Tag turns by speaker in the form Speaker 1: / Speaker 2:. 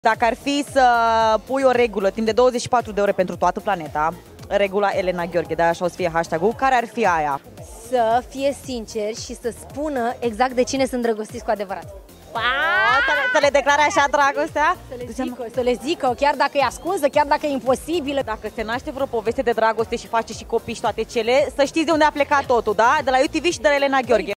Speaker 1: Dacă ar fi să pui o regulă timp de 24 de ore pentru toată planeta, regula Elena Gheorghe, de așa o să fie hashtag-ul, care ar fi aia?
Speaker 2: Să fie sinceri și să spună exact de cine sunt îndrăgostiți cu adevărat.
Speaker 1: Să le declare așa dragostea?
Speaker 2: Să le zică, chiar dacă e ascunsă, chiar dacă e imposibilă.
Speaker 1: Dacă se naște vreo poveste de dragoste și face și copii și toate cele, să știți de unde a plecat totul, da? De la UTV și de la Elena Gheorghe.